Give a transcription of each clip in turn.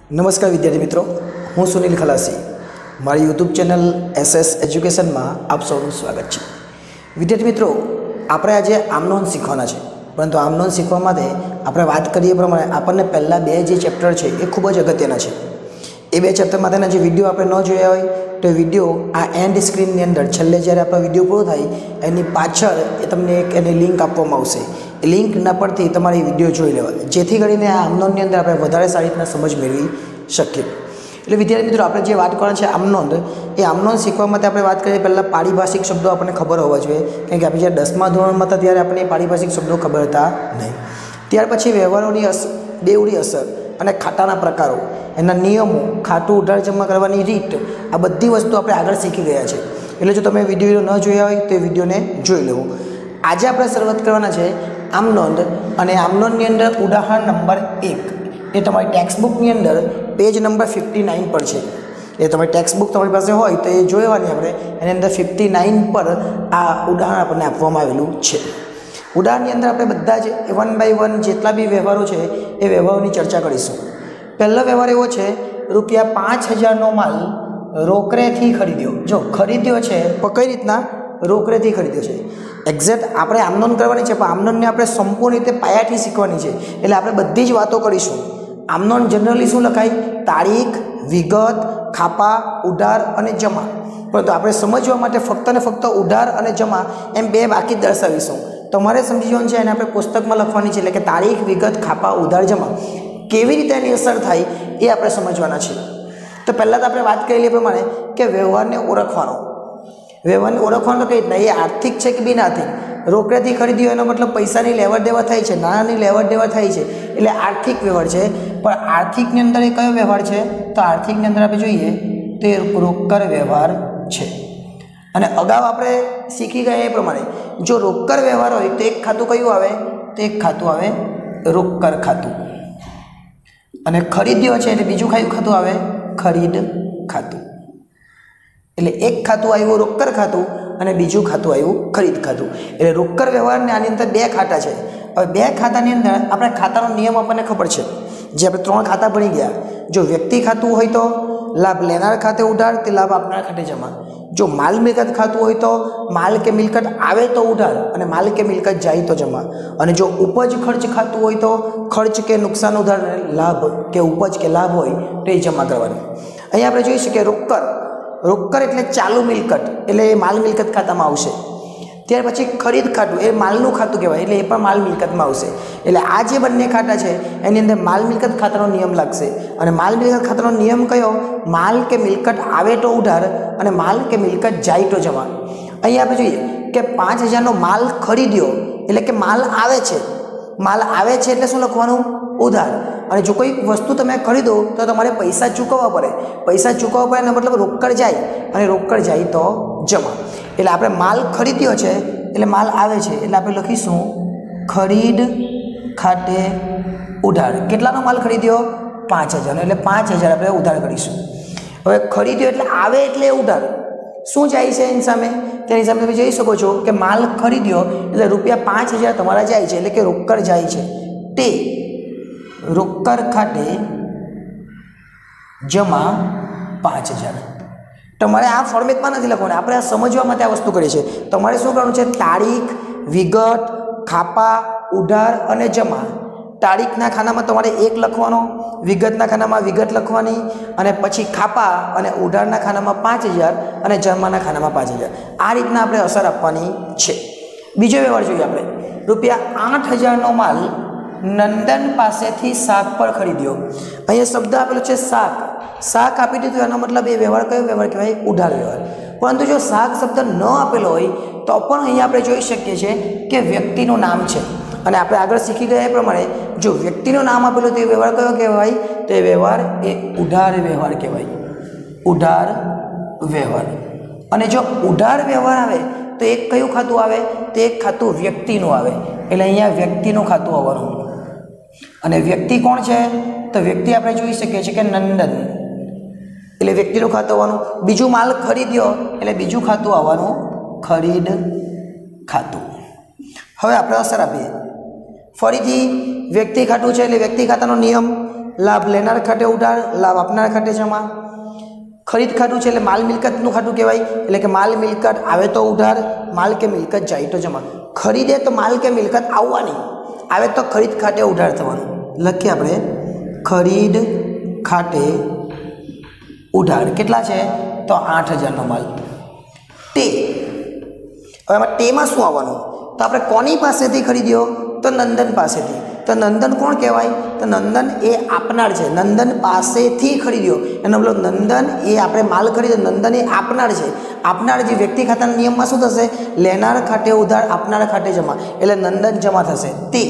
नमस्कार विद्यार्थी मित्रों, हूँ सुनील खलासी। मारी यूट्यूब चैनल SS एज्युकेशन में आप सौનું स्वागत है। विद्यार्थी मित्रों, આપણે આજે આમનોંધ શીખવાના છે, પરંતુ આમનોંધ શીખવા માટે આપણે વાત કરીએ પ્રમાણે આપણને પહેલા બે જે ચેપ્ટર છે એ ખૂબ જ અગત્યના છે। એ બે ચેપ્ટર માટેના જે વિડીયો આપણે ન જોયા હોય તો એ વિડીયો આ એન્ડ સ્ક્રીનની અંદર છેલ્લે જ્યારે આપણો વિડીયો પૂરો થાય એની પાછળ એ તમને એક એની લિંક આપવામાં આવશે। એ લિંકના પરથી તમારે એ વિડીયો જોઈ લેવા, જેથી કરીને આ આમનોંધની અંદર આપણે વધારે સારી રીતના સમજ મેળવી શકીએ। એટલે વિદ્યાર્થી મિત્રો, આપણે જે વાત કરવાની છે આમનોંધ, એ આમનોંધ શીખવા માટે આપણે વાત કરીએ પહેલાં પારિભાષિક શબ્દો આપણને ખબર હોવા જોઈએ, કારણ કે આપણે જ્યારે 10મા ધોરણમાં હતા ત્યારે આપણને પારિભાષિક શબ્દો ખબર હતા નહીં। ત્યાર પછી વ્યવહારોની બેવડી અસર અને ખાતાના પ્રકારો, એના નિયમો, ખાતું ઉધાર જમા કરવાની રીત, આ બધી વસ્તુ આપણે આગળ શીખી ગયા છે। એટલે જો તમે વિડીયો ન જોયા હોય તો એ વિડીયોને જોઈ લેવો। આજે આપણે શરૂઆત કરવાના છે આમનોંધ, અને આમનોંધની અંદર ઉદાહરણ નંબર 1 એ તમારી ટેક્સ્ટ બુકની અંદર પેજ નંબર 59 પર છે। એ તમારી ટેક્સ્ટ બુક તમારી પાસે હોય તો એ જોવાની, આપણે એની અંદર 59 પર આ ઉદાહરણ આપણને આપવામાં આવેલું છે। ઉદાહરણની અંદર આપણે બધા જ 1 બાય 1 જેટલા બી વ્યવહારો છે એ વ્યવહારોની ચર્ચા કરીશું। પહેલો વ્યવહાર એવો છે, ₹5000નો માલ રોકડેથી ખરીદ્યો। જો ખરીદ્યો છે પણ કઈ રીતના? રોકડેથી ખરીદ્યો છે। એક્ઝેક્ટ આપણે આમનોંધ કરવાની છે, પણ આમનોંધને આપણે સંપૂર્ણ રીતે પાયાથી શીખવાની છે, એટલે આપણે બધી જ વાતો કરીશું। આમનોંધ જનરલી શું લખાય? તારીખ, વિગત, ખાપા, ઉધાર અને જમા। પરંતુ આપણે સમજવા માટે ફક્ત ને ફક્ત ઉધાર અને જમા એમ બે બાકી દર્શાવીશું। તમારે સમજી જવાનું છે, એને આપણે પુસ્તકમાં લખવાની છે, એટલે કે તારીખ, વિગત, ખાપા, ઉધાર, જમા કેવી રીતે એની અસર થાય એ આપણે સમજવાના છે। તો પહેલાં તો આપણે વાત કરેલી પ્રમાણે કે વ્યવહારને ઓળખવાનો। વ્યવહારને ઓળખવાનો કઈ રીતના? એ આર્થિક છે કે બિન આર્થિક? રોકડેથી ખરીદ્યો એનો મતલબ પૈસાની લેવડ દેવડ થાય છે, નાણાંની લેવડ દેવડ થાય છે, એટલે આર્થિક વ્યવહાર છે। પણ આર્થિકની અંદર એ કયો વ્યવહાર છે? તો આર્થિકની અંદર આપણે જોઈએ તો એ રોકડ વ્યવહાર છે। અને અગાઉ આપણે શીખી ગયા એ પ્રમાણે જો રોકડ વ્યવહાર હોય તો એક ખાતું કયું આવે? તો એક ખાતું આવે રોકડ ખાતું। અને ખરીદ્યો છે એટલે બીજું કયું ખાતું આવે? ખરીદ ખાતું। એટલે એક ખાતું આવ્યું રોકડ ખાતું અને બીજું ખાતું આવ્યું ખરીદ ખાતું। એટલે રોકડ વ્યવહારને આની અંદર બે ખાતા છે। હવે બે ખાતાની અંદર આપણે ખાતાનો નિયમ આપણને ખબર છે, જે આપણે 3 ખાતા ભણી ગયા। જો વ્યક્તિ ખાતું હોય તો લાભ લેનાર ખાતે ઉધાર, તે લાભ આપનાર ખાતે જમા। જો માલ મિલકત ખાતું હોય તો માલ કે મિલકત આવે તો ઉધાર અને માલ કે મિલકત જાય તો જમા। અને જો ઉપજ ખર્ચ ખાતું હોય તો ખર્ચ કે નુકસાન ઉધાર, લાભ કે ઉપજ કે લાભ હોય તો એ જમા કરવાની। અહીંયા આપણે જોઈ શકીએ રોકડ એટલે ચાલુ મિલકત, એટલે એ માલ મિલકત ખાતામાં આવશે। ત્યાર પછી ખરીદ ખાતું, એ માલનું ખાતું કહેવાય, એટલે એ પણ માલ મિલકતમાં આવશે। એટલે આ જે બંને ખાતા છે એની અંદર માલ મિલકત ખાતાનો નિયમ લાગશે। અને માલ મિલકત ખાતાનો નિયમ કયો? માલ કે મિલકત આવે તો ઉધાર અને માલ કે મિલકત જાય તો જમા। અહીંયા આપણે જોઈએ કે 5000નો માલ ખરીદ્યો એટલે કે માલ આવે છે। માલ આવે છે એટલે શું લખવાનું? ઉધાર। અને જો કોઈ વસ્તુ તમે ખરીદો તો તમારે પૈસા ચૂકવવા પડે। પૈસા ચૂકવવા પડે એનો મતલબ રોકડ જાય, અને રોકડ જાય તો જમા। એટલે આપણે માલ ખરીદ્યો છે એટલે માલ આવે છે, એટલે આપણે લખીશું ખરીદ ખાતે ઉધાર। કેટલાનો માલ ખરીદ્યો? 5000, એટલે 5000 આપણે ઉધાર કરીશું। હવે ખરીદ્યો એટલે આવે એટલે ઉધાર। શું જાય છે એની સામે? તેની સામે તમે જોઈ શકો છો કે માલ ખરીદ્યો એટલે ₹5000 તમારા જાય છે, એટલે કે રોકડ જાય છે, તે રોકડ ખાતે જમા 5000। તમારે આ ફોર્મેટમાં નથી લખવાનું, આપણે આ સમજવા માટે આ વસ્તુ કરીએ છીએ। તમારે શું કરવાનું છે? તારીખ, વિગત, ખાપા, ઉધાર અને જમા। તારીખના ખાનામાં તમારે 1 લખવાનો, વિગતના ખાનામાં વિગત લખવાની, અને પછી ખાપા અને ઉધારના ખાનામાં 5000 અને જમાના ખાનામાં 5000। આ રીતના આપણે અસર આપવાની છે। બીજો વ્યવહાર જોઈએ આપણે, ₹8000નો માલ નંદન પાસેથી શાક પર ખરીદ્યો। અહીંયા શબ્દ આપેલો છે શાક। શાક આપી દીધું એનો મતલબ એ વ્યવહાર કયો વ્યવહાર કહેવાય? ઉધાર વ્યવહાર। પરંતુ જો શાક શબ્દ ન આપેલો હોય તો પણ અહીંયા આપણે જોઈ શકીએ છીએ કે વ્યક્તિનું નામ છે। અને આપણે આગળ શીખી ગયા એ પ્રમાણે જો વ્યક્તિનું નામ આપેલું તો એ વ્યવહાર કયો કહેવાય? તો એ વ્યવહાર એ ઉધાર વ્યવહાર કહેવાય। ઉધાર વ્યવહાર। અને જો ઉધાર વ્યવહાર આવે તો એક કયું ખાતું આવે? તો એક ખાતું વ્યક્તિનું આવે, એટલે અહીંયા વ્યક્તિનું ખાતું આવવાનું। અને વ્યક્તિ કોણ છે? તો વ્યક્તિ આપણે જોઈ શકીએ છીએ કે નંદન, એટલે વ્યક્તિનું ખાતું આવવાનું। બીજું માલ ખરીદ્યો એટલે બીજું ખાતું આવવાનું, ખરીદ ખાતું। હવે આપણે અસર આપીએ। ફરીથી વ્યક્તિ ખાતું છે એટલે વ્યક્તિ ખાતાનો નિયમ લાભ લેનાર ખાતે ઉધાર, લાભ આપનાર ખાતે જમા। ખરીદ ખાતું છે એટલે માલ મિલકતનું ખાતું કહેવાય, એટલે કે માલ મિલકત આવે તો ઉધાર, માલ કે મિલકત જાય તો જમા। ખરીદે તો માલ કે મિલકત આવવાની, આવે તો ખરીદ ખાતે ઉધાર થવાનું। લખીએ આપણે ખરીદ ખાતે ઉધાર કેટલા છે તો 8,000નો માલ। તે હવે એમાં તેમાં શું આવવાનું તો આપણે કોની પાસેથી ખરીદ્યો તો નંદન પાસેથી। તો નંદન કોણ કહેવાય તો નંદન એ આપનાર છે, નંદન પાસેથી ખરીદ્યો એનો મતલબ નંદન એ આપણે માલ ખરીદ્યો, નંદન એ આપનાર છે। આપનાર જે વ્યક્તિ ખાતાના નિયમમાં શું થશે લેનાર ખાતે ઉધાર આપનાર ખાતે જમા, એટલે નંદન જમા થશે। તે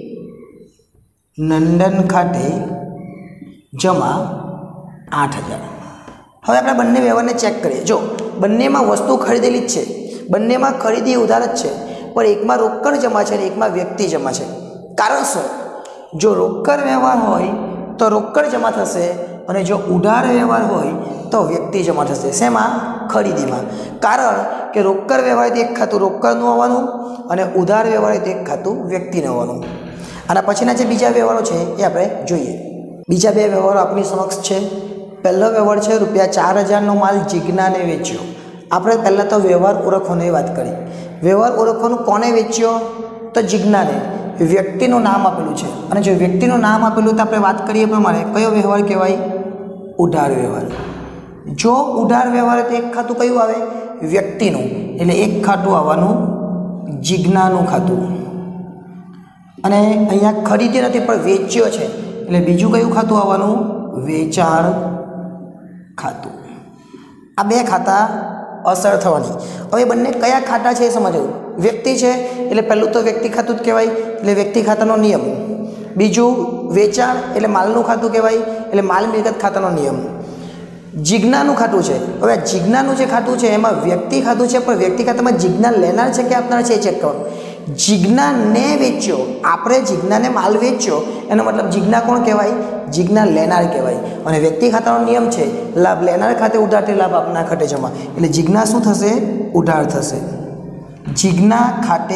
નંદન ખાતે જમા 8,000। હવે આપણે બંને વ્યવહારને ચેક કરીએ। જો બંનેમાં વસ્તુ ખરીદેલી જ છે, બંનેમાં ખરીદી ઉધાર જ છે, પણ એકમાં રોકડ જમા છે અને એકમાં વ્યક્તિ જમા છે। કારણ શું જો રોકડ વ્યવહાર હોય તો રોકડ જમા થશે અને જો ઉધાર વ્યવહાર હોય તો વ્યક્તિ જમા થશે। શેમાં ખરીદીમાં। કારણ કે રોકડ વ્યવહાર એક ખાતું રોકડનું આવવાનું અને ઉધાર વ્યવહાર એક ખાતું વ્યક્તિનું આવવાનું। આના પછીના જે બીજા વ્યવહારો છે એ આપણે જોઈએ। બીજા બે વ્યવહારો આપણી સમક્ષ છે। પહેલો વ્યવહાર છે ₹4,000નો માલ જીજ્ઞાને વેચ્યો। આપણે પહેલાં તો વ્યવહાર ઓળખવાની વાત કરી। વ્યવહાર ઓળખવાનું કોને વેચ્યો તો જીજ્ઞાને, વ્યક્તિનું નામ આપેલું છે અને જો વ્યક્તિનું નામ આપેલું તો આપણે વાત કરીએ પ્રમાણે કયો વ્યવહાર કહેવાય ઉધાર વ્યવહાર। જો ઉધાર વ્યવહાર તો એક ખાતું કયું આવે વ્યક્તિનું, એટલે એક ખાતું આવવાનું જીજ્ઞાનું ખાતું, અને અહીંયા ખરીદ્યો નથી પણ વેચ્યો છે એટલે બીજું કયું ખાતું આવવાનું વેચાણ ખાતું। આ બે ખાતા અસર થવાની। હવે બંને કયા ખાતા છે એ સમજવું। વ્યક્તિ છે એટલે પહેલું તો વ્યક્તિ ખાતું જ કહેવાય એટલે વ્યક્તિ ખાતાનો નિયમ, બીજું વેચાણ એટલે માલનું ખાતું કહેવાય એટલે માલ મિલકત ખાતાનો નિયમ। જીજ્ઞાનું ખાતું છે, હવે જીજ્ઞાનું જે ખાતું છે એમાં વ્યક્તિ ખાતું છે પણ વ્યક્તિ ખાતામાં જીજ્ઞા લેનાર છે કે આપનાર છે એ ચેક કરવાનું। જીજ્ઞાને વેચ્યો, આપણે જીજ્ઞાને માલ વેચ્યો એનો મતલબ જીજ્ઞા કોણ કહેવાય જીજ્ઞા લેનાર કહેવાય, અને વ્યક્તિ ખાતાનો નિયમ છે લાભ લેનાર ખાતે ઉધાર તે લાભ આપનાર ખાતે જમા, એટલે જીજ્ઞા શું થશે ઉધાર થશે। જીજ્ઞા ખાતે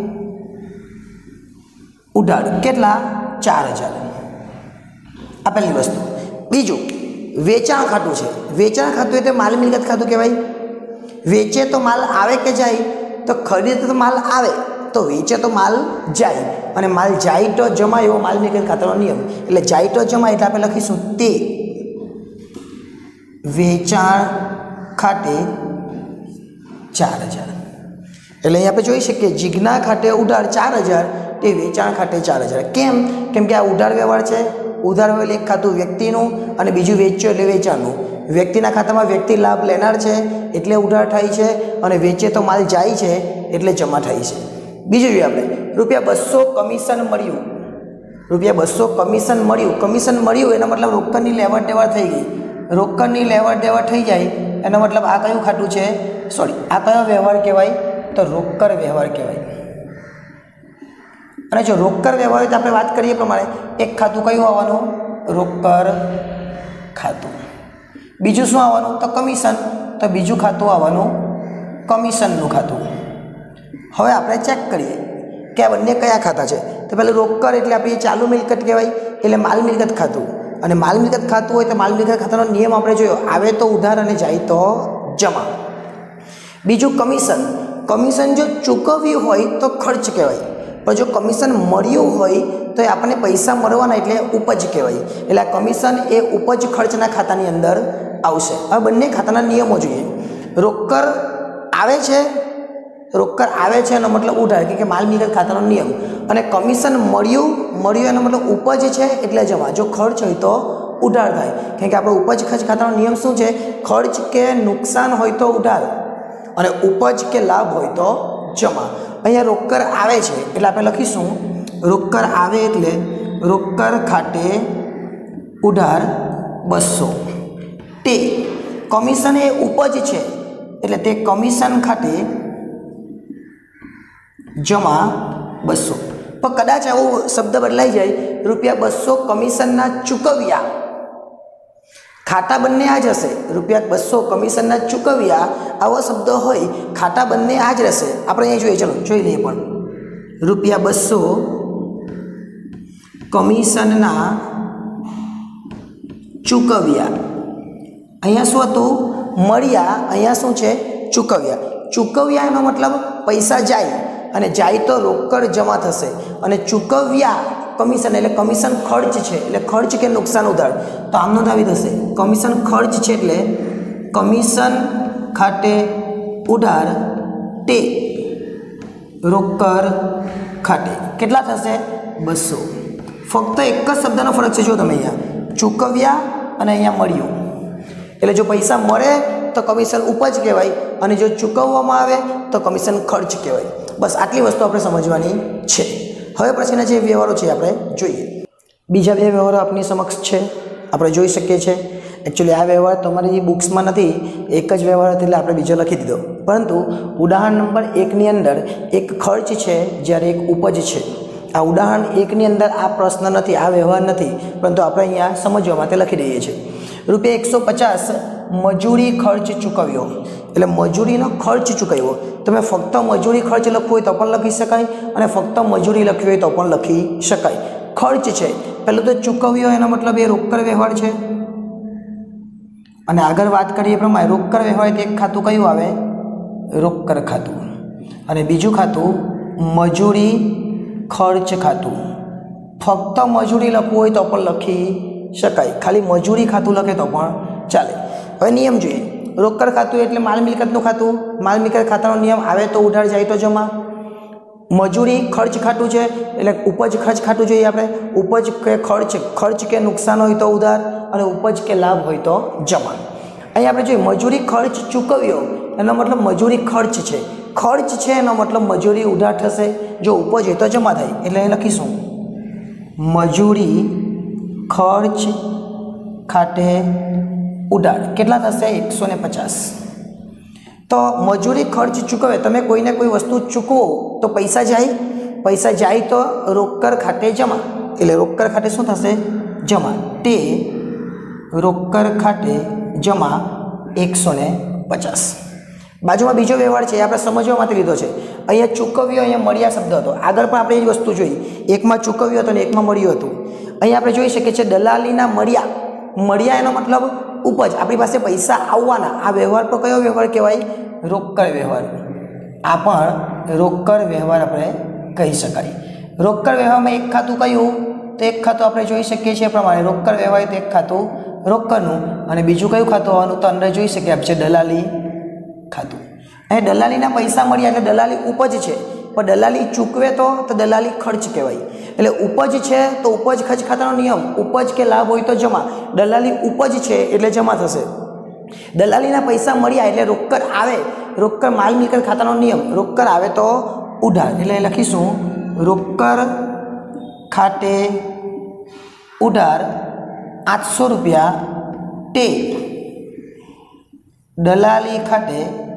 ઉધાર કેટલા 4,000। આ પહેલી વસ્તુ। બીજું વેચાણ ખાતું છે। વેચાણ ખાતું એટલે માલ મિલકત ખાતું કહેવાય। વેચે તો માલ આવે કે જાય તો ખરીદે તો માલ આવે તો વેચે તો માલ જાય, અને માલ જાય તો જમા એવો માલ મિલકત ખાતાનો નિયમ, એટલે જાય તો જમા એટલે આપણે લખીશું તે વેચાણ ખાતે 4,000। એટલે અહીં આપણે જોઈ શકીએ જીજ્ઞા ખાતે ઉધાર 4,000 તે વેચાણ ખાતે 4,000। કેમ કે આ ઉધાર વ્યવહાર છે। ઉધાર વ્યવહાર એક ખાતું વ્યક્તિનું અને બીજું વેચ્યો એટલે વેચાણનું। વ્યક્તિના ખાતામાં વ્યક્તિ લાભ લેનાર છે એટલે ઉધાર થાય છે, અને વેચે તો માલ જાય છે એટલે જમા થાય છે। બીજું જોઈએ આપણે ₹200 કમિશન મળ્યું। ₹200 કમિશન મળ્યું। કમિશન મળ્યું એનો મતલબ રોકડની લેવડ દેવડ થઈ ગઈ। રોકડની લેવડ દેવડ થઈ જાય એનો મતલબ આ કયું ખાતું છે આ કયો વ્યવહાર કહેવાય તો રોકડ વ્યવહાર કહેવાય। અને જો રોકડ વ્યવહાર તો આપણે વાત કરીએ પ્રમાણે એક ખાતું કયું આવવાનું રોકડ ખાતું, બીજું શું આવવાનું તો કમિશન, તો બીજું ખાતું આવવાનું કમિશનનું ખાતું। હવે આપણે ચેક કરીએ કે આ બંને કયા ખાતા છે। તો પહેલાં રોકડ એટલે આપણી ચાલુ મિલકત કહેવાય એટલે માલ મિલકત ખાતું, અને માલ મિલકત ખાતું હોય તો માલ મિલકત ખાતાનો નિયમ આપણે જોયો આવે તો ઉધાર અને જાય તો જમા। બીજું કમિશન, કમિશન જો ચૂકવ્યું હોય તો ખર્ચ કહેવાય, પણ જો કમિશન મળ્યું હોય તો એ આપણને પૈસા મળવાના એટલે ઉપજ કહેવાય, એટલે આ કમિશન એ ઉપજ ખર્ચના ખાતાની અંદર આવશે। હવે બંને ખાતાના નિયમો જોઈએ। રોકડ આવે છે, રોકડ આવે છે એનો મતલબ ઉધાર કે માલ મિલકત ખાતાનો નિયમ, અને કમિશન મળ્યું એનો મતલબ ઉપજ છે એટલે જમા। જો ખર્ચ હોય તો ઉધાર થાય, કેમ કે આપણો ઉપજ ખર્ચ ખાતાનો નિયમ શું છે ખર્ચ કે નુકસાન હોય તો ઉધાર અને ઉપજ કે લાભ હોય તો જમા। અહીંયા રોકડ આવે છે એટલે આપણે લખીશું રોકડ આવે એટલે રોકડ ખાતે ઉધાર 200। તે કમિશન એ ઉપજ છે એટલે તે કમિશન ખાતે જમા 200। પણ કદાચ આવો શબ્દ બદલાઈ જાય ₹200 કમિશનના ચૂકવ્યા, ખાતા બંને આ જ હશે। ₹200 કમિશનના ચૂકવ્યા આવો શબ્દ હોય ખાતા બંને આ જ રહેશે। આપણે અહીં જોઈએ, ચલો જોઈ લઈએ પણ ₹200 કમિશનના ચૂકવ્યા, અહીંયા શું હતું? મળ્યા, અહીંયા શું છે? ચૂકવ્યા. ચૂકવ્યા એનો મતલબ પૈસા જાય, અને જાય તો રોકડ જમા થશે, અને ચૂકવ્યા કમિશન એટલે કમિશન ખર્ચ છે, એટલે ખર્ચ કે નુકસાન ઉધાર, તો આમ નોંધાવી થશે. કમિશન ખર્ચ છે એટલે કમિશન ખાતે ઉધાર તે રોકડ ખાતે. કેટલા થશે? 200. ફક્ત એક જ શબ્દનો ફરક છે. જો તમે અહીંયા ચૂકવ્યા અને અહીંયા મળ્યું, એટલે જો પૈસા મળે તો કમિશન ઉપજ કહેવાય, અને જો ચૂકવવામાં આવે તો કમિશન ખર્ચ કહેવાય. બસ આટલી વસ્તુ આપણે સમજવાની છે. હવે પછીના જે વ્યવહારો છે આપણે જોઈએ. બીજા બે વ્યવહારો આપણી સમક્ષ છે, આપણે જોઈ શકીએ છીએ. એકચ્યુઅલી આ વ્યવહાર તમારી બુક્સમાં નથી, એક જ વ્યવહાર હતો એટલે આપણે બીજો લખી દીધો. પરંતુ ઉદાહરણ નંબર 1ની અંદર એક ખર્ચ છે જ્યારે એક ઉપજ છે. આ ઉદાહરણ 1ની અંદર આ પ્રશ્ન નથી, આ વ્યવહાર નથી, પરંતુ આપણે અહીંયા સમજવા માટે લખી દઈએ છીએ. ₹150 મજૂરી ખર્ચ ચૂકવ્યો, એટલે મજૂરીનો ખર્ચ ચૂકવ્યો. તમે ફક્ત મજૂરી ખર્ચ લખવું હોય તો પણ લખી શકાય, અને ફક્ત મજૂરી લખવી હોય તો પણ લખી શકાય. ખર્ચ છે પહેલું તો ચૂકવ્યો, એનો મતલબ એ રોકડ વ્યવહાર છે. અને આગળ વાત કરીએ પ્રમાણે રોકડ વ્યવહાર એક ખાતું કયું આવે? રોકડ ખાતું. અને બીજું ખાતું મજૂરી ખર્ચ ખાતું. ફક્ત મજૂરી લખવું હોય તો પણ લખી શકાય, ખાલી મજૂરી ખાતું લખે તો પણ ચાલે. હવે નિયમ જોઈએ. રોકડ ખાતું એટલે માલ મિલકતનું ખાતું. માલ મિલકત ખાતાનો નિયમ આવે તો ઉધાર, જાય તો જમા. મજૂરી ખર્ચ ખાતું છે એટલે ઉપજ ખર્ચ ખાતું જોઈએ આપણે. ઉપજ કે ખર્ચ કે નુકસાન હોય તો ઉધાર, અને ઉપજ કે લાભ હોય તો જમા. અહીં આપણે જોઈએ મજૂરી ખર્ચ ચૂકવ્યો, એનો મતલબ મજૂરી ખર્ચ છે. ખર્ચ છે એનો મતલબ મજૂરી ઉધાર થશે, જો ઉપજ હોય તો જમા થાય. એટલે અહીં લખીશું મજૂરી ખર્ચ ખાતે ઉધાર. કેટલા થશે? 150. તો મજૂરી ખર્ચ ચૂકવે, તમે કોઈને કોઈ વસ્તુ ચૂકવો તો પૈસા જાય, પૈસા જાય તો રોકડ ખાતે જમા, એટલે રોકડ ખાતે શું થશે? જમા. તે રોકડ ખાતે જમા 150. બાજુમાં બીજો વ્યવહાર છે, એ આપણે સમજવા માટે લીધો છે. અહીંયા ચૂકવ્યો, અહીંયા મળ્યા શબ્દ હતો. આગળ પણ આપણે એ જ વસ્તુ જોઈ, એકમાં ચૂકવ્યો હતો અને એકમાં મળ્યું હતું. અહીંયા આપણે જોઈ શકીએ છીએ દલાલીના મળ્યા. મળ્યા એનો મતલબ ઉપજ, આપણી પાસે પૈસા આવવાના. આ વ્યવહાર પર કયો વ્યવહાર કહેવાય? રોકડ વ્યવહાર. આ પણ રોકડ વ્યવહાર આપણે કહી શકાય. રોકડ વ્યવહારમાં એક ખાતું કયું? તો એક ખાતું આપણે જોઈ શકીએ છીએ પ્રમાણે રોકડ વ્યવહાર તો એક ખાતું રોકડનું, અને બીજું કયું ખાતું હોવાનું તો અંદર જોઈ શકીએ આપણે છે દલાલી ખાતું. અહીં દલાલીના પૈસા મળ્યા એટલે દલાલી ઉપજ છે, પણ દલાલી ચૂકવે તો દલાલી ખર્ચ કહેવાય. એટલે ઉપજ છે તો ઉપજ ખર્ચ ખાતાનો નિયમ ઉપજ કે લાભ હોય તો જમા. દલાલી ઉપજ છે એટલે જમા થશે. દલાલીના પૈસા મળ્યા એટલે રોકડ આવે, રોકડ માલ મિલકત ખાતાનો નિયમ રોકડ આવે તો ઉધાર. એટલે લખીશું રોકડ ખાતે ઉધાર ₹800 તે દલાલી ખાતે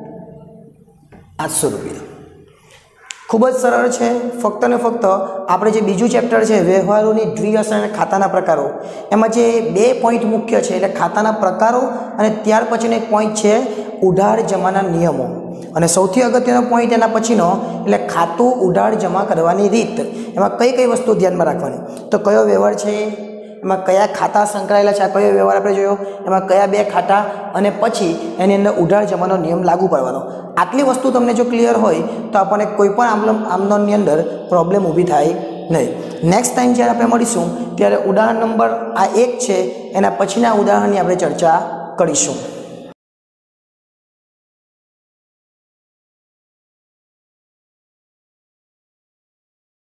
₹800. ખૂબ જ સરળ છે. ફક્ત ને ફક્ત આપણે જે બીજું ચેપ્ટર છે વ્યવહારોની દ્વિઅસર અને ખાતાના પ્રકારો, એમાં જે 2 પોઈન્ટ મુખ્ય છે એટલે ખાતાના પ્રકારો, અને ત્યાર પછીનો એક પોઈન્ટ છે ઉધાર જમાના નિયમો. અને સૌથી અગત્યનો પોઈન્ટ એના પછીનો એટલે ખાતું ઉધાર જમા કરવાની રીત. એમાં કઈ કઈ વસ્તુ ધ્યાનમાં રાખવાની, તો કયો વ્યવહાર છે, એમાં કયા ખાતા સંકળાયેલા છે, આ કયો વ્યવહાર આપણે જોયો, એમાં કયા 2 ખાતા, અને પછી એની અંદર ઉધાર જમાનો નિયમ લાગુ પાડવાનો. આટલી વસ્તુ તમને જો ક્લિયર હોય તો આપણને કોઈ પણ આમનોનની અંદર પ્રોબ્લેમ ઊભી થાય નહીં. નેક્સ્ટ ટાઈમ જ્યારે આપણે મળીશું ત્યારે ઉદાહરણ નંબર આ 1 છે, એના પછીના ઉદાહરણની આપણે ચર્ચા કરીશું.